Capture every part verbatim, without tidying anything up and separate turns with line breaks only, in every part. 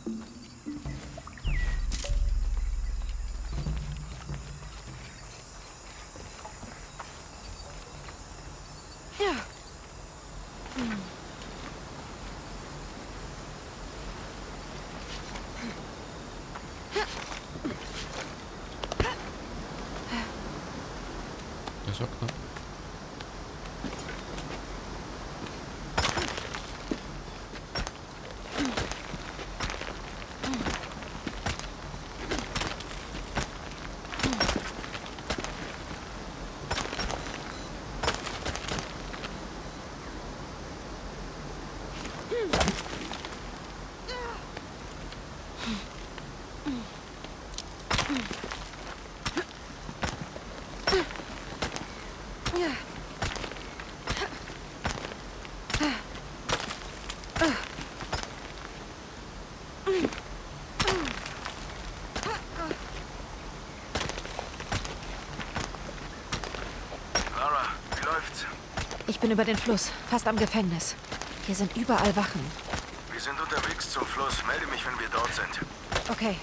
Das war knapp.
Ich bin über den Fluss, fast am Gefängnis. Hier sind überall Wachen.
Wir sind unterwegs zum Fluss. Melde mich, wenn wir dort sind.
Okay.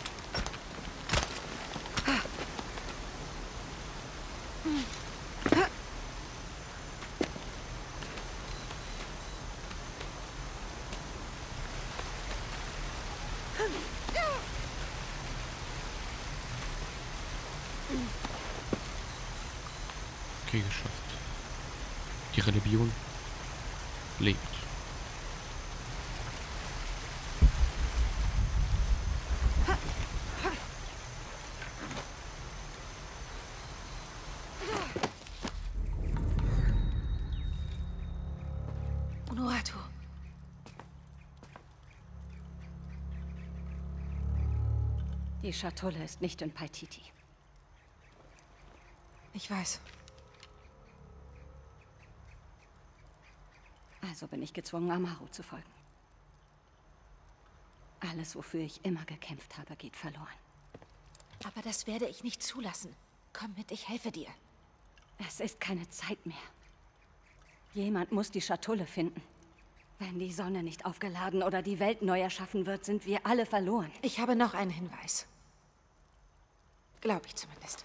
Okay, geschafft. Die Religion lebt.
Unuratu.
Die Schatulle ist nicht in Paititi.
Ich weiß.
Also bin ich gezwungen, Amaru zu folgen. Alles, wofür ich immer gekämpft habe, geht verloren.
Aber das werde ich nicht zulassen. Komm mit, ich helfe dir.
Es ist keine Zeit mehr. Jemand muss die Schatulle finden. Wenn die Sonne nicht aufgeladen oder die Welt neu erschaffen wird, sind wir alle verloren.
Ich habe noch einen Hinweis. Glaube ich zumindest.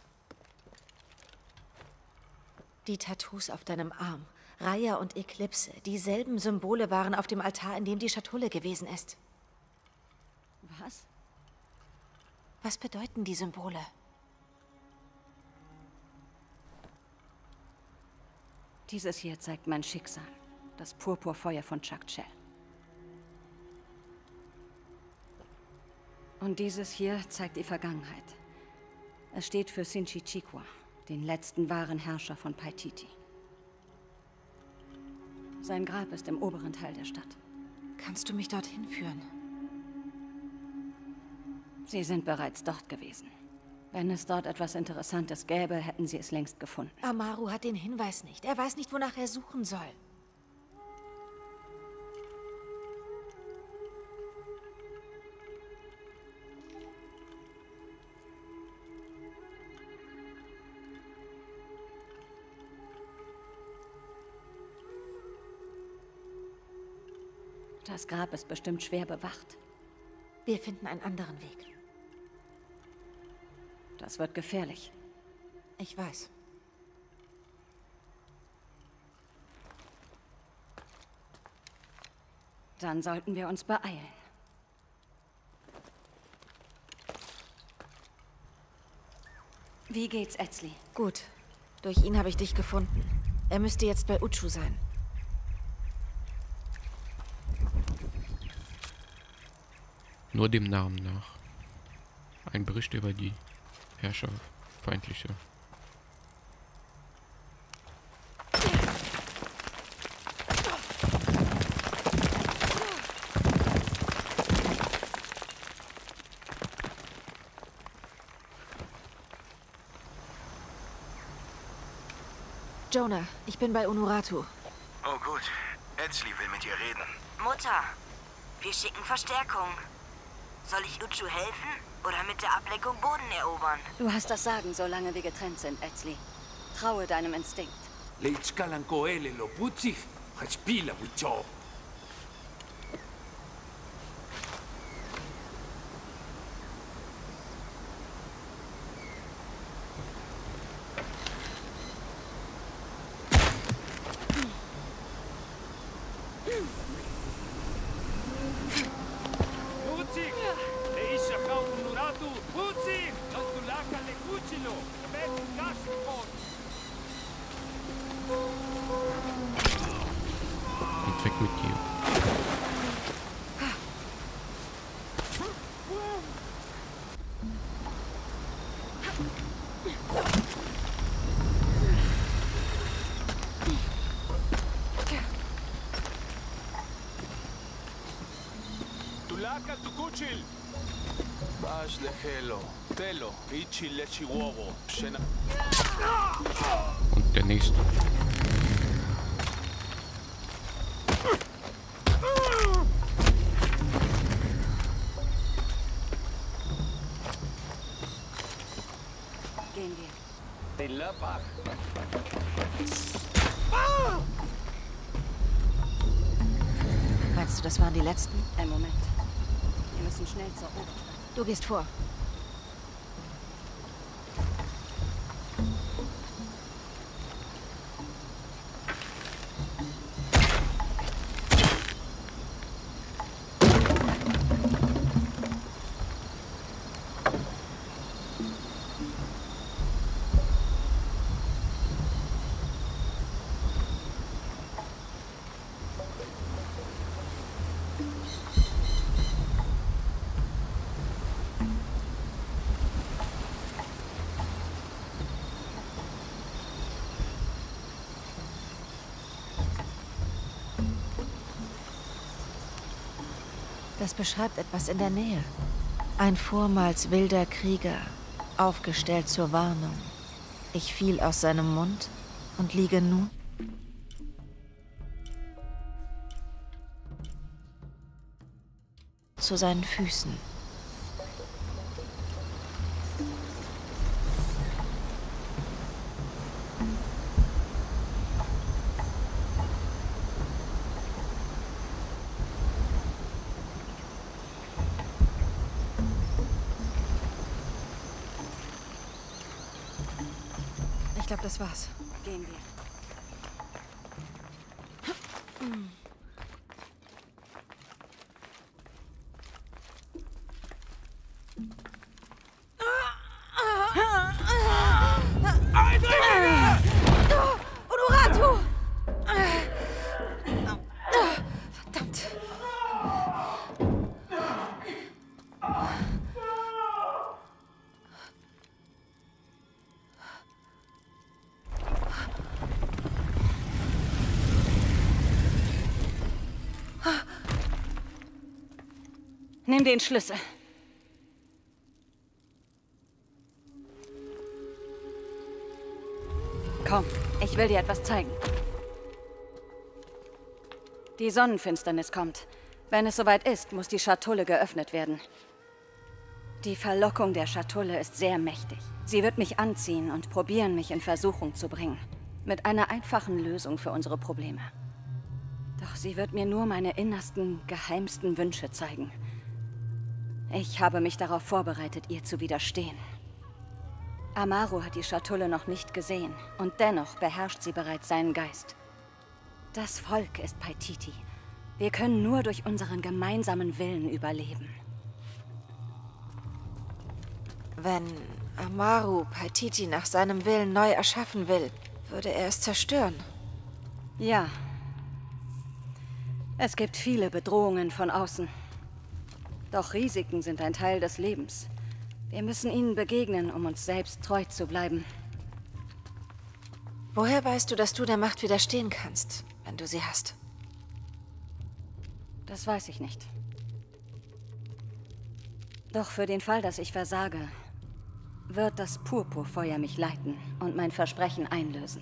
Die Tattoos auf deinem Arm, Raya und Eklipse, dieselben Symbole waren auf dem Altar, in dem die Schatulle gewesen ist.
Was?
Was bedeuten die Symbole?
Dieses hier zeigt mein Schicksal. Das Purpurfeuer von Chakchel. Und dieses hier zeigt die Vergangenheit. Es steht für Sinchichikwa, den letzten wahren Herrscher von Paititi. Sein Grab ist im oberen Teil der Stadt.
Kannst du mich dorthin führen?
Sie sind bereits dort gewesen. Wenn es dort etwas Interessantes gäbe, hätten sie es längst gefunden.
Amaru hat den Hinweis nicht. Er weiß nicht, wonach er suchen soll.
Das Grab ist bestimmt schwer bewacht.
Wir finden einen anderen Weg.
Das wird gefährlich.
Ich weiß.
Dann sollten wir uns beeilen. Wie geht's, Etzli?
Gut. Durch ihn habe ich dich gefunden. Er müsste jetzt bei Uchu sein.
Nur dem Namen nach. Ein Bericht über die Herrscher feindlicher.
Jonah, ich bin bei Unuratu.
Oh gut. Etzli will mit dir reden.
Mutter, wir schicken Verstärkung. Soll ich Uchu helfen oder mit der Ablenkung Boden erobern?
Du hast das Sagen, solange wir getrennt sind, Etzli. Traue deinem Instinkt.
Leitskalankoele lo putzig, haspila wicho.
weg mit dir.
Tulaka tukuchil. Bash lehelo. Telo. Ichi lechiwowo. Shena.
Und der nächste.
Gehen wir.
Meinst du, das waren die letzten?
Ein Moment. Wir müssen schnell zur Oberstadt.
Du gehst vor. Das beschreibt etwas in der Nähe. Ein vormals wilder Krieger, aufgestellt zur Warnung. Ich fiel aus seinem Mund und liege nun zu seinen Füßen. Ich glaube, das war's.
Gehen wir.
Honorato! Verdammt.
Nimm den Schlüssel. Komm, ich will dir etwas zeigen. Die Sonnenfinsternis kommt. Wenn es soweit ist, muss die Schatulle geöffnet werden. Die Verlockung der Schatulle ist sehr mächtig. Sie wird mich anziehen und probieren, mich in Versuchung zu bringen. Mit einer einfachen Lösung für unsere Probleme. Doch sie wird mir nur meine innersten, geheimsten Wünsche zeigen. Ich habe mich darauf vorbereitet, ihr zu widerstehen. Amaru hat die Schatulle noch nicht gesehen und dennoch beherrscht sie bereits seinen Geist. Das Volk ist Paititi. Wir können nur durch unseren gemeinsamen Willen überleben.
Wenn Amaru Paititi nach seinem Willen neu erschaffen will, würde er es zerstören.
Ja. Es gibt viele Bedrohungen von außen. Doch Risiken sind ein Teil des Lebens. Wir müssen ihnen begegnen, um uns selbst treu zu bleiben.
Woher weißt du, dass du der Macht widerstehen kannst, wenn du sie hast?
Das weiß ich nicht. Doch für den Fall, dass ich versage, wird das Purpurfeuer mich leiten und mein Versprechen einlösen.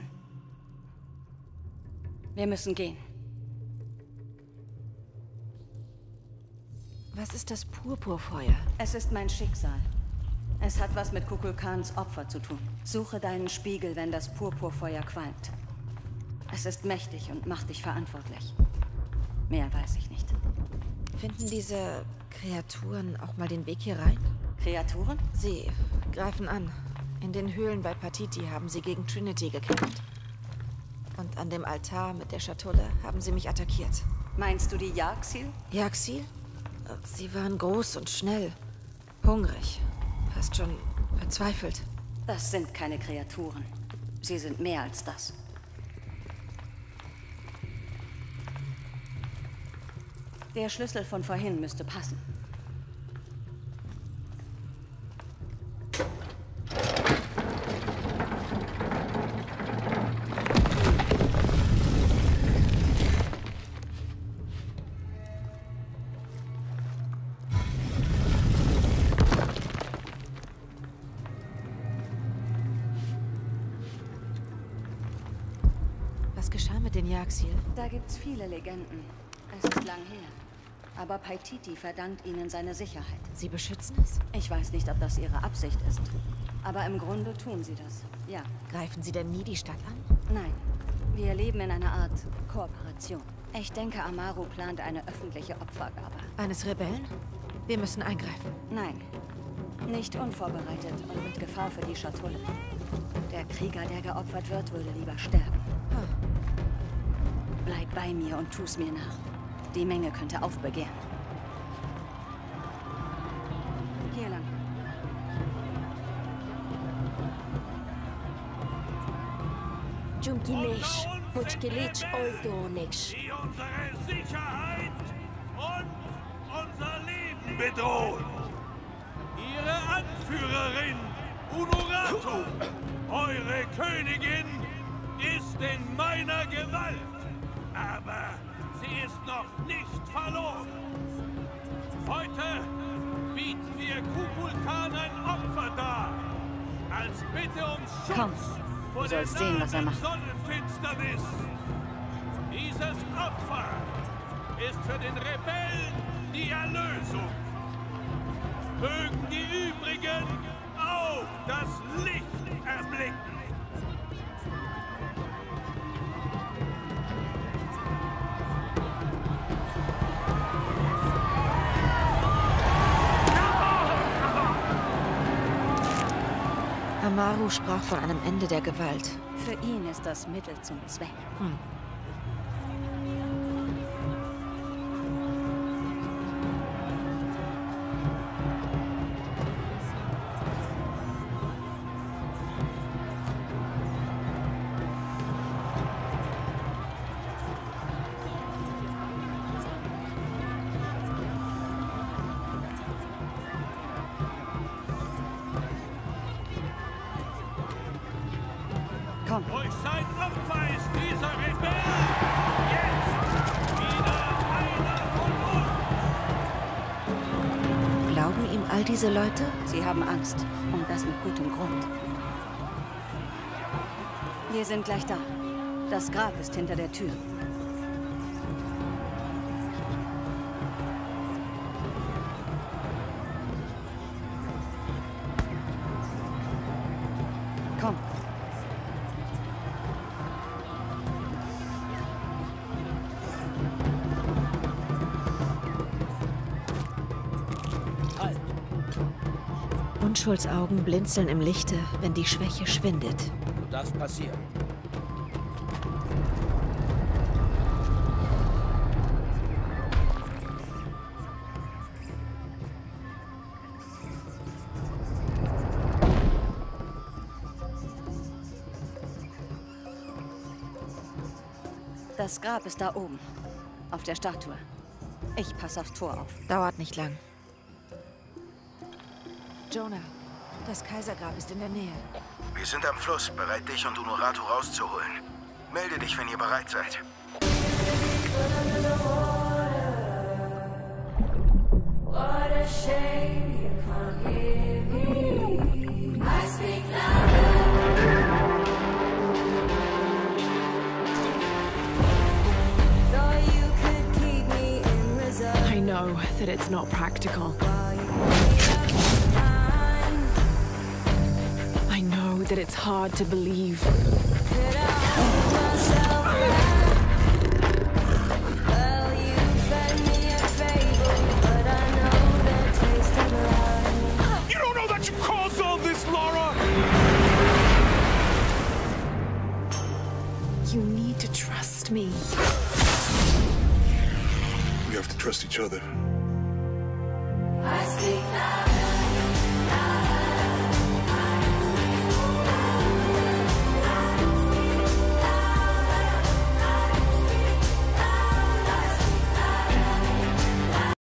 Wir müssen gehen.
Was ist das Purpurfeuer?
Es ist mein Schicksal. Es hat was mit Kukulkans Opfer zu tun. Suche deinen Spiegel, wenn das Purpurfeuer qualmt. Es ist mächtig und macht dich verantwortlich. Mehr weiß ich nicht.
Finden diese Kreaturen auch mal den Weg hier rein?
Kreaturen?
Sie greifen an. In den Höhlen bei Paititi haben sie gegen Trinity gekämpft. Und an dem Altar mit der Schatulle haben sie mich attackiert.
Meinst du die Yaxil?
Yaxil? Sie waren groß und schnell. Hungrig. Fast schon verzweifelt.
Das sind keine Kreaturen. Sie sind mehr als das. Der Schlüssel von vorhin müsste passen.
Was geschah mit den Jagdziel?
Da gibt's viele Legenden. Es ist lang her. Aber Paititi verdankt ihnen seine Sicherheit.
Sie beschützen es?
Ich weiß nicht, ob das ihre Absicht ist. Aber im Grunde tun sie das. Ja.
Greifen sie denn nie die Stadt an?
Nein. Wir leben in einer Art Kooperation. Ich denke, Amaru plant eine öffentliche Opfergabe.
Eines Rebellen? Wir müssen eingreifen.
Nein. Nicht unvorbereitet und mit Gefahr für die Schatulle. Der Krieger, der geopfert wird, würde lieber sterben.
Hm.
Bleib bei mir und tu's mir nach. Die Menge könnte aufbegehren. Hier lang.
Junkilesh, Hochkelech Oldonesh.
Die unsere Sicherheit und unser Leben bedrohen. Ihre Anführerin, Unuratu, eure Königin, ist in meiner Gewalt. Aber sie ist noch nicht verloren. Heute bieten wir Kukulkan ein Opfer dar. Als Bitte um Schutz
Komm,
vor
du
der
sollst sehen, was er
nahenden
macht.
Sonnenfinsternis. Dieses Opfer ist für den Rebellen die Erlösung. Mögen die übrigen auch das Licht erblicken.
Amaru sprach von einem Ende der Gewalt.
Für ihn ist das Mittel zum Zweck.
Hm.
Komm.
Durch sein Opfer ist dieser Rebell jetzt wieder einer von uns.
Glauben ihm all diese Leute?
Sie haben Angst. Und das mit gutem Grund. Wir sind gleich da. Das Grab ist hinter der Tür. Komm.
Unschuldsaugen blinzeln im Lichte, wenn die Schwäche schwindet.
Du darfst passieren.
Das Grab ist da oben. Auf der Statue. Ich passe aufs Tor auf.
Dauert nicht lang. Jonah, das Kaisergrab ist in der Nähe.
Wir sind am Fluss, bereit, dich und Unuratu rauszuholen. Melde dich, wenn ihr bereit seid.
What a shame you can't hear me. I speak louder. Thought you could keep me in reserve.
I know that it's not practical. I know that it's hard to believe.
Could I hold myself back? Well, you fed me a fable, but I know the taste of life.
You don't know that you caused all this, Laura!
You need to trust me.
We have to trust each other.